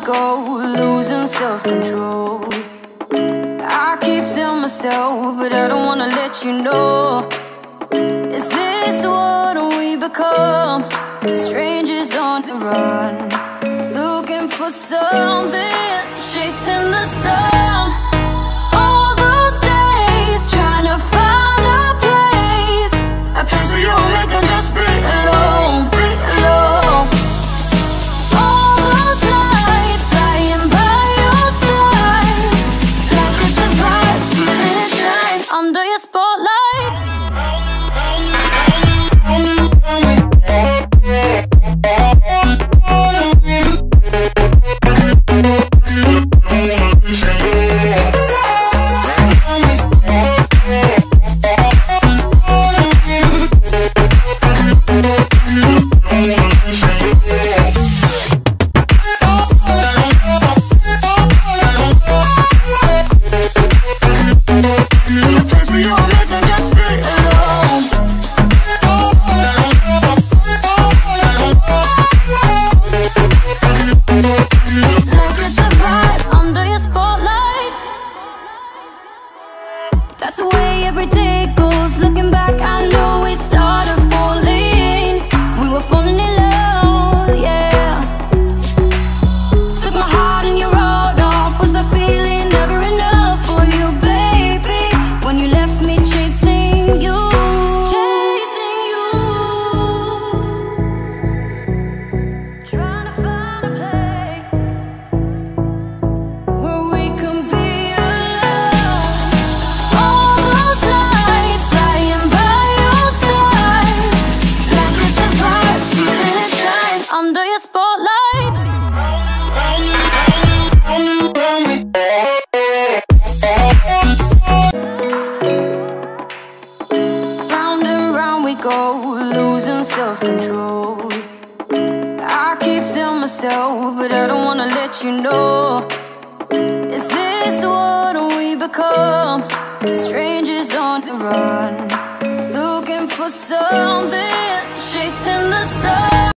go, losing self-control. I keep telling myself, but I don't wanna let you know. Is this what we become? Strangers on the run, looking for something, chasing the sun. All those days, trying to find a place where you'll make them just be alone, be alone. All those nights, lying by your side, like it's a vibe, feeling it shine under your spotlight. That's the way every day goes. Looking back, I know we started falling. We were falling in love, yeah. Took my heart and you wrote off. Was I feeling never enough for you, baby? When you left me chasing you, chasing you. Trying to find a place where we can be under your spotlight. Round and round we go, losing self-control. I keep telling myself, but I don't wanna let you know. Is this what we become? Strangers on the run, looking for something, chasing the sun.